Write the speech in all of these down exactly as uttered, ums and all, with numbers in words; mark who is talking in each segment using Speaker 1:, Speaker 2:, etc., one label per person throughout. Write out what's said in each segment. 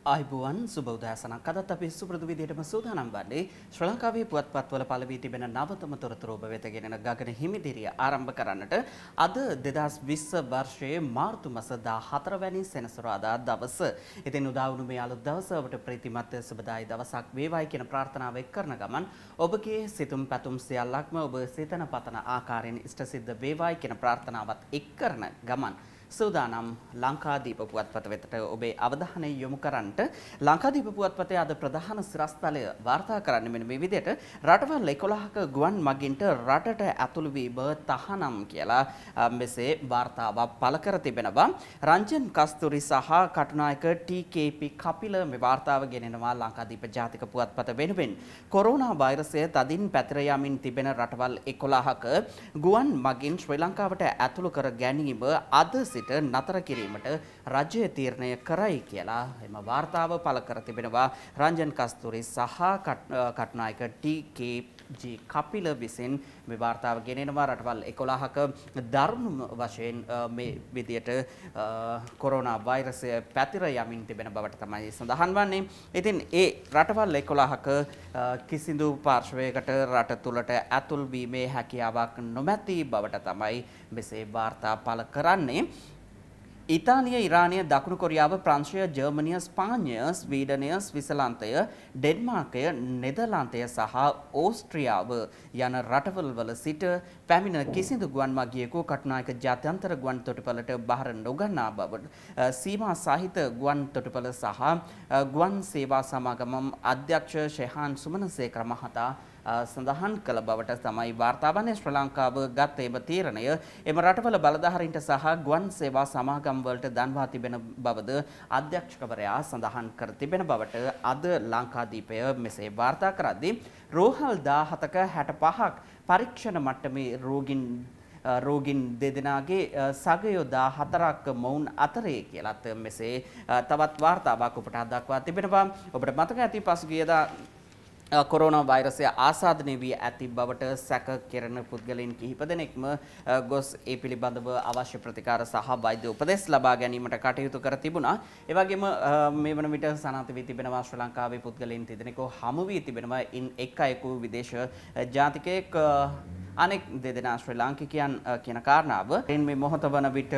Speaker 1: ආයිබුවන් සුබ උදෑසනක්. අදත් අපි සුපුරුදු විදිහටම සූදානම් වන්නේ ශ්‍රී ලංකාවේ පුවත්පත්වල පළ වී තිබෙන නවතම තොරතුරු ඔබ වෙත ගෙනෙන ගගන හිමිදිරිය ආරම්භ කරන්නට අද දෙදහස් විස්ස වර්ෂයේ මාර්තු මාස දාහතර වැනි සෙනසුරාදා දවස. ඉතින් උදා වුණු මේ අලුත් දවස ඔබට ප්‍රීතිමත් සුබදායි දවසක් වේවායි කියන ප්‍රාර්ථනාව එක් කරන ගමන් ඔබගේ සිතුම් පැතුම් සියල්ලක්ම ඔබ සිතන පතන ආකාරයෙන් ඉෂ්ට සිද්ධ වේවායි කියන ප්‍රාර්ථනාවත් එක් කරන ගමන් සූදානම් ලංකාදීප පුවත්පත වෙතට ඔබේ අවධානය යොමු කරන්නට. ලංකාදීප පුවත්පතේ අද ප්‍රධාන සිරස්තලය වාර්තා කරන්නේ මෙන්න මේ විදිහට රටවල් එකොළහක ගුවන් මගින්ට රටට ඇතුළු වීම තහනම් කියලා මෙසේ වාර්තාවක් පළ කර තිබෙනවා. රංජන් කස්තුරි සහ කටුනායක ටී.කේ.පී. කපිල මේ වාර්තාව ගෙනෙනවා ලංකාදීප ජාතික පුවත්පත වෙනුවෙන්. කොරෝනා වෛරසය තදින් පැතිර යමින් තිබෙන රටවල් එකොළහක ගුවන් මගින් ශ්‍රී ලංකාවට ඇතුළු කර ගැනීම අද නතර කිරීමට රජය තීරණය කරයි කියලා එම වාර්තාව පළ කර තිබෙනවා. රංජන් කස්තුරි සහ කටුනායක ටී.කේ.ජී. කපිල විසින් මේ වාර්තාව ගෙනෙනවා. රටවල් එකොළහක දරුණු වශයෙන් මේ විදියට කොරෝනා වෛරසය පැතිර යමින් තිබෙන බවට තමයි සඳහන් වන්නේ. ඉතින් ඒ රටවල් එකොළහක කිසිදු පාර්ශවයකට රට තුළට ඇතුල් වීමේ හැකියාවක් නොමැති බවට තමයි මෙසේ වාර්තා පළ කරන්නේ. ඉතාලිය, ඉරානය, දකුණු කොරියාව, ප්‍රංශය, ජර්මනිය, ස්පාඤ්ඤය, ස්වීඩනය, ස්විසලන්තය, ඩෙන්මාර්කය, නෙදර්ලන්තය සහ ඕස්ට්‍රියාව යන රටවල් වල සිට පැමිණ කිසිදු ගුවන් මගියෙකු කටුනායක ජාත්‍යන්තර ගුවන් තොටුපළට බහර නොගන්නා බව සීමා සහිත ගුවන් තොටුපළ සහ ගුවන් සේවා සමාගම අධ්‍යක්ෂ ෂෙහාන් සුමනසේකර මහතා සඳහන් කළ බවට තමයි වාර්තා වන්නේ. ශ්‍රී ලංකාව ගත් එම තීරණය එම රටවල බලධාරීන්ට සහ ගුවන් සේවා සමාගම් වලට දන්වා තිබෙන බවද අධ්‍යක්ෂකවරයා සඳහන් කර තිබෙන බවට අද ලංකාදීපය මෙසේ වාර්තා කරද්දී රෝහල් දාහතක හැටපහක් පරීක්ෂණ මට්ටමේ රෝගීන් රෝගීන් දෙදෙනාගේ සගයෝ දාහතරක් මොවුන් අතරේ කියලත් මෙසේ තවත් වාර්තාවක් ඔබට දක්වා තිබෙනවා. ඔබට මතක ඇති පසුගියදා කොරෝනා වෛරසය ආසාදනය වී ඇති බවට සැක කෙරෙන පුද්ගලයන් කිහිප දෙනෙක්ම ගොස් ඒ පිළිබඳව අවශ්‍ය ප්‍රතිකාර සහ වෛද්‍ය උපදෙස් ලබා ගැනීමට කටයුතු කර තිබුණා. ඒ වගේම මේ වන විට සනාථ වී තිබෙනවා ශ්‍රී ලංකාවේ පුද්ගලයන් තිදෙනෙකු හමු වී තිබෙනවා. ඉන් එක් අයෙකු විදේශ ජාතිකයෙක්, අනෙක් දෙදෙනා ශ්‍රී ලාංකිකයන් කියන කාරණාව මේ මොහොත වන විට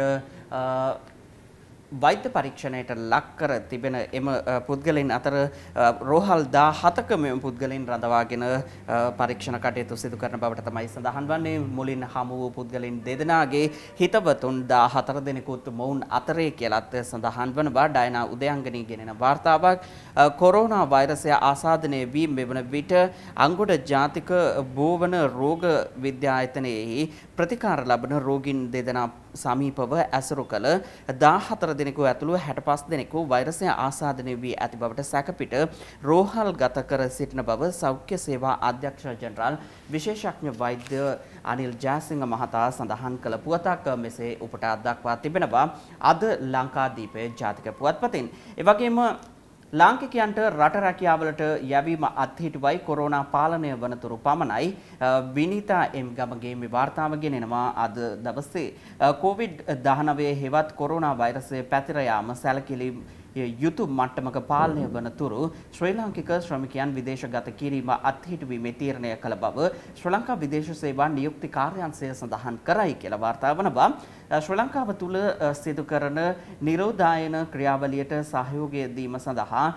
Speaker 1: වෛද්‍ය පරීක්ෂණයට ලක් කර තිබෙන එම පුද්ගලයන් අතර රෝහල් දාහතක මෙම පුද්ගලයන් රඳවාගෙන පරීක්ෂණ කටයුතු සිදු කරන බවට තමයි සඳහන් වන්නේ. මුලින් හමු වූ පුද්ගලයන් දෙදෙනාගේ හිතවතුන් දාහතර දෙනෙකුත් මොවුන් අතරේ කියලත් සඳහන් වනවා. ඩයනා උදයංගනී ගෙනෙන වාර්තාවක්. කොරෝනා වෛරසය ආසාදනය වී මෙවන විට අංගොඩ ජාතික බෝවන රෝග විද්‍යායතනයේ ප්‍රතිකාර ලබන රෝගීන් දෙදෙනා සමීපව ඇසුරු කළ දාහතර දෙනෙකු ඇතුළු හැටපස් දෙනෙකු වෛරසය ආසාදනය වී ඇති බවට සැකපිට රෝහල් ගත කර සිටින බව සෞඛ්‍ය සේවා අධ්‍යක්ෂ ජනරාල් විශේෂඥ වෛද්‍ය අනිල් ජයසිංහ මහතා සඳහන් කළ පුවතක් මෙසේ උපුටා දක්වා තිබෙනවා අද ලංකාදීපයේ ජාතික පුවත්පතින්. ඒ වගේම ලාංකිකයන්ට රට රැකියාවලට යැවීම අත්හිටුවයි කොරෝනා පාලනය වනතුරු පමණයි. විනීතා එම් ගමගේ මේ වාර්තාව ගෙනෙනවා අද දවසේ. කොවිඩ් දහනවය හෙවත් කොරෝනා වෛරසය පැතිර යාම සැලකිලි යුතු මට්ටමක පාලනය වන තුරු ශ්‍රී ලාංකික ශ්‍රමිකයන් විදේශගත කිරීම අත්හිටුවීමේ තීරණය කළ බව ශ්‍රී ලංකා විදේශ සේවා නියුක්ති කාර්යාංශය සඳහන් කරයි කියලා වාර්තා වනවා. ශ්‍රී ලංකාව තුළ සිදු කරන නිරෝධායන ක්‍රියාවලියට සහයෝගය දීම සඳහා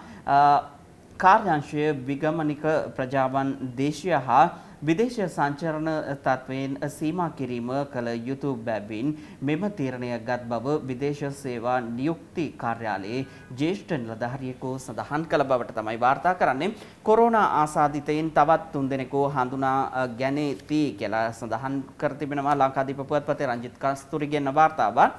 Speaker 1: කාර්යාංශය විගමනික ප්‍රජාවන් දේශීය හා විදේශීය සංචරණ තත්වයෙන් සීමා කිරීම කළ යුතු බැවින් මෙම තීරණය ගත් බව විදේශ සේවා නියුක්ති කාර්යාලයේ ජ්‍යෙෂ්ඨ නිලධාරියෙකු සඳහන් කළ බවට තමයි වාර්තා කරන්නේ. කොරෝනා ආසාදිතයින් තවත් තුන් දෙනෙකු හඳුනා ගැනීති කියලා සඳහන් කර තිබෙනවා ලංකාදීප පුවත්පතේ රංජිත් කස්තුරි ගෙන්න වාර්තාවක්.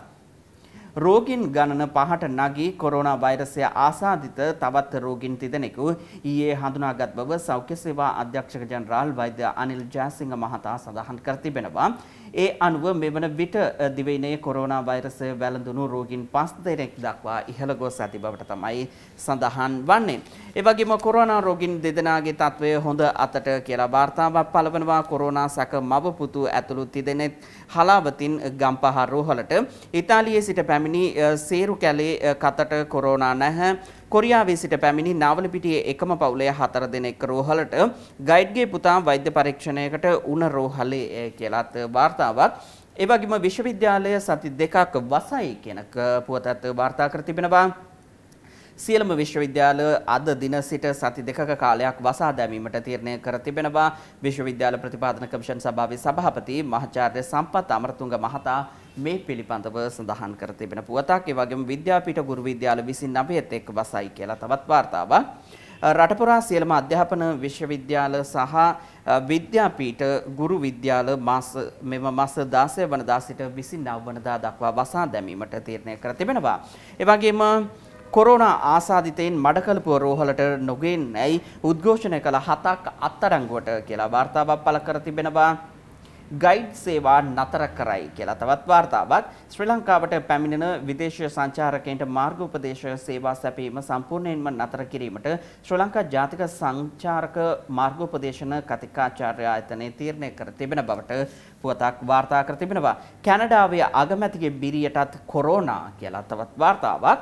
Speaker 1: රෝගීන් ගණන පහට නගී කොරෝනා වෛරසය ආසාදිත තවත් රෝගීන් තිදෙනෙකු ඊයේ හඳුනාගත් බව සෞඛ්‍ය සේවා අධ්‍යක්ෂක ජනරාල් වෛද්‍ය අනිල් ජයසිංහ මහතා සඳහන් කර තිබෙනවා. ඒ අනුව මෙවන විට දිවයිනේ කොරෝනා වෛරසය වැළඳුණු රෝගීන් පස් දෙනෙක් දක්වා ඉහළ ගොස් ඇති බවට තමයි සඳහන් වන්නේ. ඒ වගේම කොරෝනා රෝගීන් දෙදෙනාගේ තත්වය හොඳ අතට කියලා වාර්තාවක් පළවනවා. කොරෝනා සැක මව පුතු ඇතුළු තිදෙනෙක් හලාවතින් ගම්පහ රෝහලට ඉතාලියේ සිට පැමිණි සේරු කැලේ කතට කොරෝනා නැහැ. කොරියාවේ සිට පැමිණි නාවලපිටියේ එකම පවුලේ හතර දෙනෙක් රෝහලට ගයිඩ්ගේ පුතා වෛද්‍ය පරීක්ෂණයකට උණ රෝහලේ කියලාත් වාර්තාවක්. ඒ වගේම විශ්වවිද්‍යාලය සති දෙකක් වසයි කියන පුවතත් වාර්තා කර තිබෙනවා. සියලුම විශ්වවිද්‍යාල අද දින සිට සති දෙකක කාලයක් වසා දැමීමට තීරණය කර තිබෙනවා. විශ්වවිද්‍යාල ප්‍රතිපාදන කමිෂන් සභාවේ සභාපති මහාචාර්ය සම්පත් අමරතුංග මහතා මේ පිළිබඳව සඳහන් කර තිබෙන පුවතක්. ඒ වගේම විද්‍යාපීඨ ගුරු විද්‍යාල විසිනවයත් එක් වසයි කියලා තවත් වාර්තාවක්. රට පුරා සියලුම අධ්‍යාපන විශ්වවිද්‍යාල සහ විද්‍යාපීඨ ගුරු විද්‍යාල මාස මෙම මාස දාසය වනදා සිට විසිනව වනදා දක්වා වසා දැමීමට තීරණය කර තිබෙනවා. ඒ වගේම කොරෝනා ආසාදිතයින් මඩකලපුව රෝහලට නොගෙන්නයි උද්ඝෝෂණය කළ හතක් අත්අඩංගුවට කියලා වාර්තාවක් පළ කර තිබෙනවා. ගයිඩ් සේවා නතර කරයි කියලා තවත් වාර්තාවක්. ශ්‍රී ලංකාවට පැමිණෙන විදේශීය සංචාරකයන්ට මාර්ග උපදේශ සේවා සැපීම සම්පූර්ණයෙන්ම නතර කිරීමට ශ්‍රී ලංකා ජාතික සංචාරක මාර්ගෝපදේශන කතිකාචාර්ය ආයතනයේ තීරණය කර තිබෙන බවට පුවතක් වාර්තා කර තිබෙනවා. කැනඩාවේ අගමැතිගේ බිරියටත් කොරෝනා කියලා තවත් වාර්තාවක්.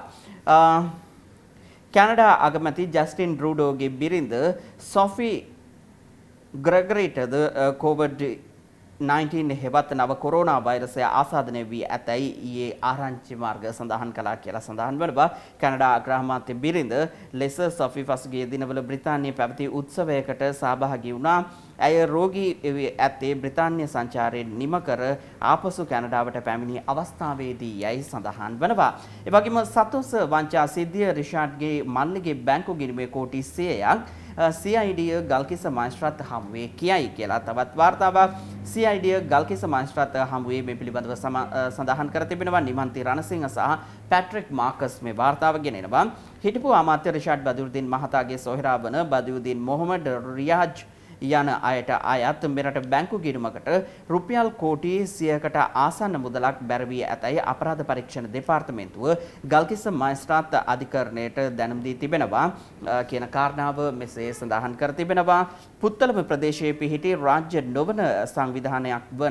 Speaker 1: කැනඩා අගමැති ජස්ටින් ට්‍රූඩෝගේ බිරිඳ සොෆි ග්‍රෙගරිටද කොවිඩ් නයින්ටීන් හෙවත් නව කොරෝනා වෛරසය ආසාදනය වී ඇතැයි ඊයේ ආරංචි මාර්ග සඳහන් කළා කියලා සඳහන් වෙනවා. කැනඩා අග්‍රාමාත්‍ය බිරිඳ ලෙස සොෆි පසුගිය දිනවල බ්‍රිතාන්‍යයේ පැවති උත්සවයකට සහභාගී වුණා. ඇය රෝගී ඇත්තේ බ්‍රිතාන්‍ය සංචාරයෙන් නිම කර ආපසු කැනඩාවට පැමිණි අවස්ථාවේදී යයි සඳහන් වෙනවා. ඒ වගේම සතොස් වංචා සිද්ධිය රිෂාඩ්ගේ මල්ලිගේ බැංකු ගිණුමේ කෝටි සියයක් සී අයි ඩී ගල්කිස්ස මහේස්ත්‍රාත් හමුවේ කියයි කියලා තවත් වාර්තාවක්. සී අයි ඩී ගල්කිස්ස මහේස්ත්‍රාත් හමුවේ මේ පිළිබඳව සඳහන් කර තිබෙනවා. නිමන්ති රණසිංහ සහ පැට්‍රික් මාකස් මේ වාර්තාව ගෙනෙනවා. හිටපු අමාත්‍ය රිෂාඩ් බදියුද්දීන් මහතාගේ සොහරා වන බදියුද්දීන් මොහමඩ් රියාජ් යන අයට අයත් මෙරට බැංකු ගිණුමකට රුපියල් කෝටි සියයකට ආසන්න මුදලක් බැරවී ඇතැයි අපරාධ පරීක්ෂණ දෙපාර්තමේන්තුව ගල්කිස්ස මහේස්ත්‍රාත් අධිකරණයට දැනුම් දී තිබෙනවා කියන කාරණාව මෙසේ සඳහන් කර තිබෙනවා. පුත්තලම ප්‍රදේශයේ පිහිටි රාජ්‍ය නොවන සංවිධානයක් වන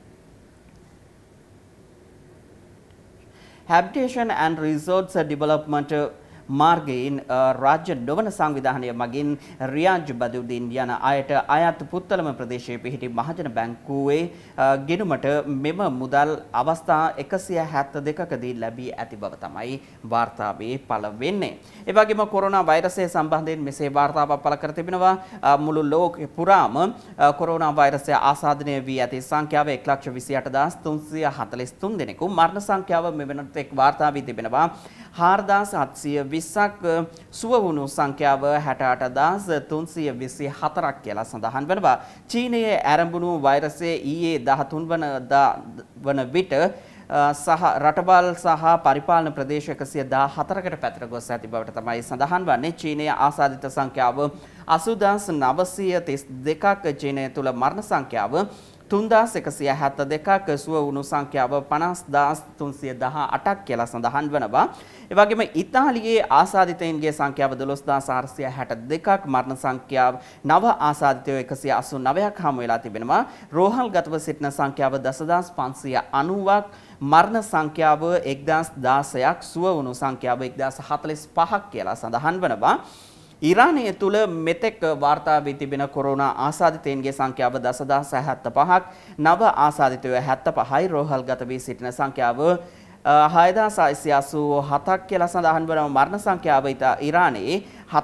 Speaker 1: Habitation and Resorts Development මාර්ගයෙන් රාජ්‍ය නොවන සංවිධානය මගින් රියාජ් බදියුද්දීන් යන අයට අයත් පුත්තලම ප්‍රදේශයේ පිහිටි මහජන බැංකුවේ ගිණුමට මෙම මුදල් අවස්ථා එකසිය හැත්තෑ දෙකකදී ලැබී ඇති බව තමයි වාර්තාවේ පළ වෙන්නේ. ඒ වගේම කොරෝනා වෛරසය සම්බන්ධයෙන් මෙසේ වාර්තාවක් පළ කර තිබෙනවා. මුළු ලෝකෙ පුරාම කොරෝනා වෛරසය ආසාදනය වී ඇති සංඛ්‍යාව එක ලක්ෂ විසි අට හදාස් තුන්සිය හතළිස් තුන් දෙනෙකු. මරණ සංඛ්‍යාව මෙවැනට එක් වාර්තා වී තිබෙනවා. හාරදාස් හත්සිය විස්සක් සුව වුණු සංඛ්‍යාව හැට අට හදාස් තුන්සිය විසි හතරක් කියලා සඳහන් වෙනවා. චීනයේ ආරම්භුණු වෛරසය ඊයේ දහතුන් වනදා වන විට සහ රටවල් සහ පරිපාලන ප්‍රදේශ එකසිය දාහතරකට පැතිර ගොස් ඇති බවට තමයි සඳහන් වන්නේ. චීනයේ ආසාදිත සංඛ්‍යාව අසූ හදාස් නවසිය තිස් දෙකක්. චීනය තුළ මරණ සංඛ්‍යාව තුන්දාස් එකසිය හැත්තෑ දෙකක්. සුව වුණු සංඛ්‍යාව පනස් හදාස් තුන්සිය දහ අටක් කියලා සඳහන් වෙනවා. ඒ වගේම ඉතාලියේ ආසාදිතයින්ගේ සංඛ්‍යාව දොළොස් හදාස් හාරසිය හැට දෙකක්. මරණ සංඛ්‍යාව නව ආසාදිතයෝ එකසිය අසූ නවයක් හමු වෙලා තිබෙනවා. රෝහල්ගතව සිටින සංඛ්‍යාව දස හදාස් පන්සිය අනූවක්. මරණ සංඛ්‍යාව එක්දාස් දාසයක්. සුව වුණු සංඛ්‍යාව එක්දාස් හතළිස් පහක් කියලා සඳහන් වෙනවා. ඉරානය තුළ මෙතෙක් වාර්තා වී තිබෙන කොරෝනා ආසාදිතයින්ගේ සංඛ්‍යාව දස හදාස් හැත්තෑ පහක්. නව ආසාදිතයෝ හැත්තෑ පහයි. රෝහල්ගත වී සිටින සංඛ්‍යාව හය හදාස් හයසිය අසූ හතක් කියලා සඳහන් වෙනවා. මරණ සංඛ්‍යාව ඉරානයේ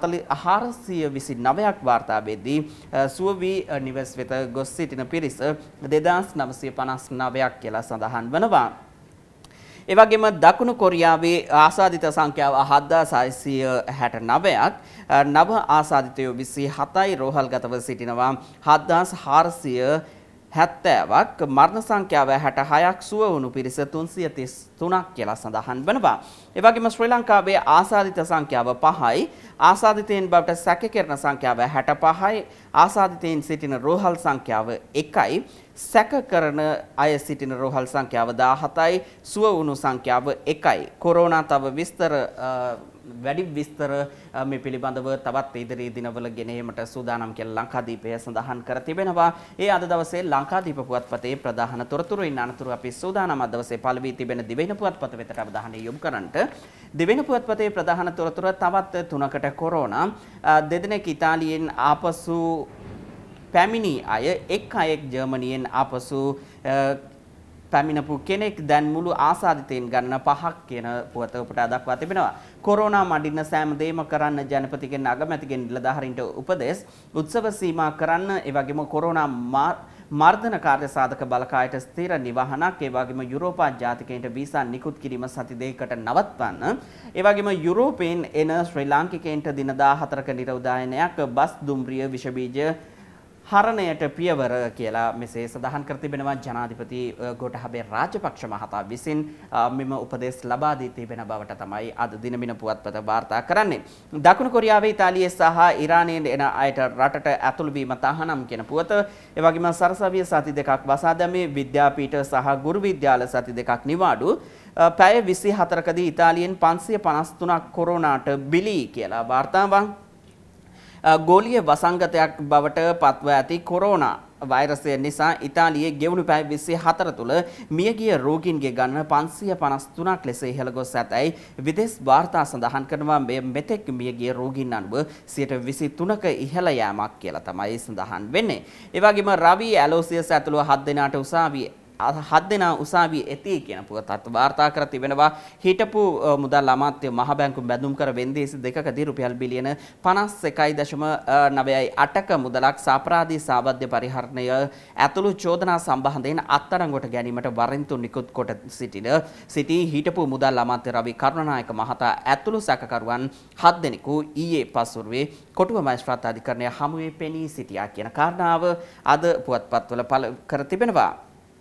Speaker 1: හාරසිය විසි නවයක් වාර්තා වෙද්දී සුව වී නිවෙස් වෙත ගොස් සිටින පිරිස දෙදාස් නවසිය පනස් නවයක් කියලා සඳහන් වෙනවා. ඒ වගේම දකුණු කොරියාවේ ආසාදිත සංඛ්‍යාව හත්දාස් හයසිය හැට නවයක්. නව ආසාදිතයෝ විසි හතයි. රෝහල්ගතව සිටිනවා හත්දාස් හාරසිය හැත්තෑවක්. මරණ සංඛ්‍යාව හැට හයක්. සුව වුණු පිරිස තුන්සිය තිස් තුනක් කියලා සඳහන් වෙනවා. ඒ වගේම ශ්‍රී ලංකාවේ ආසාදිත සංඛ්‍යාව පහයි. ආසාදිතයින් බවට සැක කෙරෙන සංඛ්‍යාව හැට පහයි. ආසාදිතයින් සිටින රෝහල් සංඛ්‍යාව එකයි. සැක කරන අය සිටින රෝහල් සංඛ්‍යාව දාහතයි. සුව වුණු සංඛ්‍යාව එකයි. කොරෝනා තව විස්තර වැඩි විස්තර මේ පිළිබඳව තවත් ඉදිරි දිනවල ගෙන ඒමට සූදානම් කියලා ලංකාදීපය සඳහන් කර තිබෙනවා. ඒ අද දවසේ ලංකාදීප පුවත්පතේ ප්‍රධාන තොරතුරුයින් අනතුරු අපි සූදානම් අද දවසේ පළවී තිබෙන දිවයින පුවත්පත වෙතට අවධානය යොමු කරන්නට. දිවයින පුවත්පතේ ප්‍රධාන තොරතුර තවත් තුනකට කොරෝනා දෙදෙනෙක් ඉතාලියෙන් ආපසු පැමිණි අය එක් අයෙක් ජර්මනියෙන් ආපසු පැමිණපු කෙනෙක් දැන් මුළු ආසාදිතයින් ගණන පහක් කියන පුවත උපුටා දක්වා තිබෙනවා. කොරෝනා මඩින්න සෑම දෙයක්ම කරන්න ජනපතිගෙන් අගමැතිගෙන් නිලධාරීන්ට උපදෙස් උත්සව සීමා කරන්න ඒ වගේම කොරෝනා මර්ධන කාර්ය සාධක බලකායට ස්ථිර නිවහනක් ඒ වගේම යුරෝපා ජාතිකයන්ට වීසා නිකුත් කිරීම සති දෙකකට නවත්වන්න ඒ වගේම යුරෝපයෙන් එන ශ්‍රී ලාංකිකයන්ට දින දාහතරක නිරෝධායනයක් බස් දුම්රිය විෂ බීජ හරණයට පියවර කියලා මෙසේ සඳහන් කර තිබෙනවා ජනාධිපති ගෝඨාභය රාජපක්ෂ මහතා විසින් මෙම උපදෙස් ලබා දී තිබෙන බවට තමයි අද දිනමින පුවත්පත වාර්තා කරන්නේ. දකුණු කොරියාවේ ඉතාලියේ සහ ඉරානයේ එන අයට රටට ඇතුළු වීම තහනම් කියන පුවත, ඒ වගේම සරසවිය සති දෙකක් වසා දැමී විද්‍යාපීඨ සහ ගුරු විද්‍යාල සති දෙකක් නිවාඩු. පැය විසිහතරකදී ඉතාලියෙන් පන්සිය පනස් තුනක් කොරෝනාට බිලි කියලා වාර්තාවක්. ගෝලීය වසංගතයක් බවට පත්ව ඇති කොරෝනා වෛරසය නිසා ඉතාලියේ ගෙවුණු පැය විසිහතර තුළ මියගිය රෝගීන්ගේ ගණන පන්සිය පනස් තුනක් ලෙස ඉහළ ගොස් ඇතැයි විදේශ වාර්තා සඳහන් කරනවා. මේ මෙතෙක් මියගිය රෝගීන් අනුව සියයට විසිතුනක ඉහළ යෑමක් කියලා තමයි සඳහන් වෙන්නේ. ඒ වගේම රවි ඇලෝසියස් ඇතුළු හත් දෙනාට උසාවියේ හත් දෙනා උසාවිය ඇති කියන පුවතත් වාර්තා කර තිබෙනවා. හිටපු මුදල් අමාත්‍ය මහ බැංකුව බැඳුම් කර වෙන්දේසි දෙකකදී රුපියල් බිලියන පනස් එකයි දශම නවයයි අටක මුදලක් සාපරාධී සාවද්‍ය පරිහරණය ඇතුළු චෝදනා සම්බන්ධයෙන් අත්අඩංගුවට ගැනීමට වරෙන්තු නිකුත් කොට සිටින සිටි හිටපු මුදල් අමාත්‍ය රවි කරුණානායක මහතා ඇතුළු සැකකරුවන් හත් දෙනෙකු ඊයේ පසුරුවේ කොටුව මහේස්ත්‍රාත් අධිකරණය හමුවේ පෙනී සිටියා කියන කාරණාව අද පුවත්පත්වල පළ කර තිබෙනවා.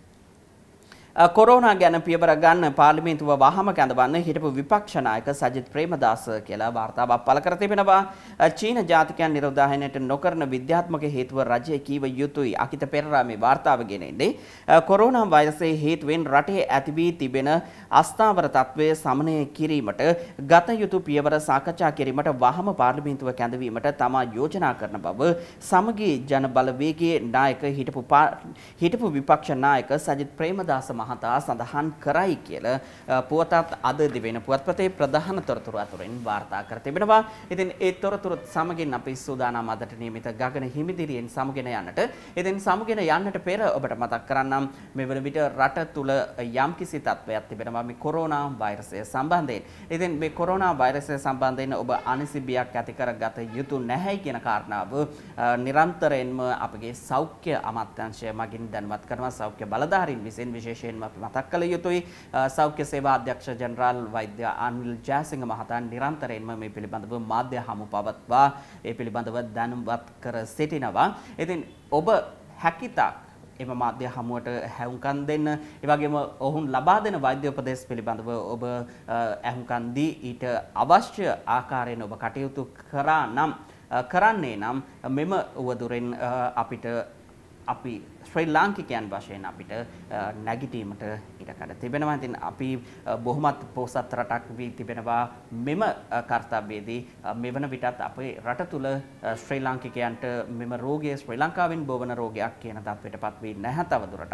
Speaker 1: කොරෝනා ගැන පියවර ගන්න පාර්ලිමේන්තුව වහම කැඳවන්න හිටපු විපක්ෂ නායක සජිත් ප්‍රේමදාස කියලා වාර්තාවක් පළ කර තිබෙනවා. චීන ජාතිකයන් නිරෝධායනයට නොකරන විද්‍යාත්මක හේතුව රජය කීව යුතුයි. අකිත පෙරේරා මේ වාර්තාව ගෙනෙන්නේ කොරෝනා වෛරසයේ හේතුවෙන් රටේ ඇති වී තිබෙන අස්ථාවර තත්ත්වය සමනය කිරීමට ගත යුතු පියවර සාකච්ඡා කිරීමට වහම පාර්ලිමේන්තුව කැඳවීමට තමා යෝජනා කරන බව සමගී ජන බලවේගයේ නායක හිටපු හිටපු විපක්ෂ නායක සජිත් ප්‍රේමදාස මහතා සඳහන් කරයි කියලා පුවතත් අද දිවෙන පුවත්පතේ ප්‍රධාන තොරතුරු අතුරින් වාර්තා කර තිබෙනවා. ඉතින් ඒ තොරතුරුත් සමගින් අපි සූදානම් අදට නියමිත ගගන හිමිදිරියෙන් සමුගෙන යන්නට. ඉතින් සමුගෙන යන්නට පෙර ඔබට මතක් කරන්නම් මේ වන විට රට තුල යම්කිසි තත්ත්වයක් තිබෙනවා මේ කොරෝනා වෛරසය සම්බන්ධයෙන්. ඉතින් මේ කොරෝනා වෛරසය සම්බන්ධයෙන් ඔබ අනිසි බියක් ඇති කරගත යුතු නැහැ කියන කාරණාව නිරන්තරයෙන්ම අපගේ සෞඛ්‍ය අමාත්‍යාංශය මගින් දැනුවත් කරනවා. සෞඛ්‍ය බලධාරීන් විසින් විශේෂයෙන් මතක් කළ යුතුයි. සෞඛ්‍ය සේවා අධ්‍යක්ෂ ජනරාල් වෛද්‍ය අනිල් ජයසිංහ මහතා නිරන්තරයෙන්ම මේ පිළිබඳව මාධ්‍ය හමු පවත්වා ඒ පිළිබඳව දැනුවත් කර සිටිනවා. ඉතින් ඔබ හැකිතාක් එම මාධ්‍ය හමුවට හැවුම්කන් දෙන්න, ඒ වගේම ඔවුන් ලබා දෙන වෛද්‍ය උපදෙස් පිළිබඳව ඔබ ඇහුම්කන් දී ඊට අවශ්‍ය ආකාරයෙන් ඔබ කටයුතු කරා නම් කරන්නේ නම් මෙම උවදුරෙන් අපිට අපි ශ්‍රී ලාංකිකයන් වශයෙන් අපිට නැගිටීමට ඉඩකඩ තිබෙනවා. ඉතින් අපි බොහොමත් පොහොසත් රටක් වී තිබෙනවා. මෙම කර්තව්‍යයේදී මෙවන විටත් අපේ රට තුල ශ්‍රී ලාංකිකයන්ට මෙම රෝගය ශ්‍රී ලංකාවෙන් බොවන රෝගයක් කියන තත්ත්වයටපත් වී නැහැ. තවදුරටත්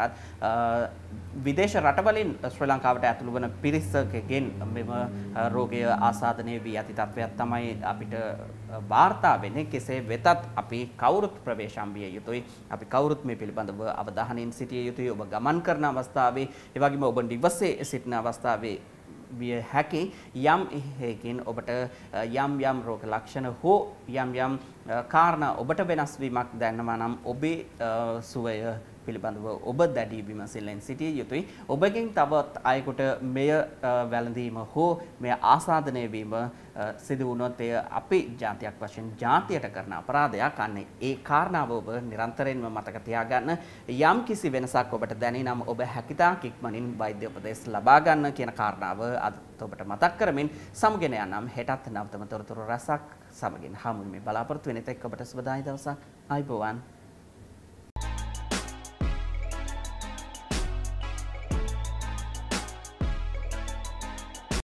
Speaker 1: විදේශ රටවලින් ශ්‍රී ලංකාවට ඇතුළු වන පිරිසකගෙන් මෙම රෝගය ආසාදනය වී ඇති තත්ත්වයක් තමයි අපිට වාර්තා වෙන්නේ. කෙසේ වෙතත් අපි කවුරුත් ප්‍රවේශම් විය යුතුයි. අපි කවුරුත් මේ පිළිබඳව අවධානයෙන් සිටිය යුතුයි. ඔබ ගමන් කරන අවස්ථාවේ ඒ වගේම ඔබ නිවසේ සිටින අවස්ථාවේ විය හැකි යම් හේකින් ඔබට යම් යම් රෝග ලක්ෂණ හෝ යම් යම් කාරණා ඔබට වෙනස් වීමක් දැනෙනවා නම් ඔබේ සුවය පිළිබඳව ඔබ දැඩි විමසිල්ලෙන් සිටිය යුතුයි. ඔබගෙන් තවත් අයෙකුට මෙය වැළඳීම හෝ මෙය ආසාදනය වීම සිදු වුණොත් එය අපි ජාතියක් වශයෙන් ජාතියට කරන අපරාධයක්. අන්න ඒ කාරණාව ඔබ නිරන්තරයෙන්ම මතක තියාගන්න. යම් කිසි වෙනසක් ඔබට දැනේ නම් ඔබ හැකිතාක් ඉක්මනින් වෛද්‍ය උපදෙස් ලබා ගන්න කියන කාරණාව අද ඔබට මතක් කරමින් සමුගෙන යනම් හෙටත් නවතම තොරතුරු රසක් සමගින් හමු වෙමි. බලාපොරොත්තු වෙන තෙක් ඔබට සුබදායි දවසක්. ආයුබෝවන්.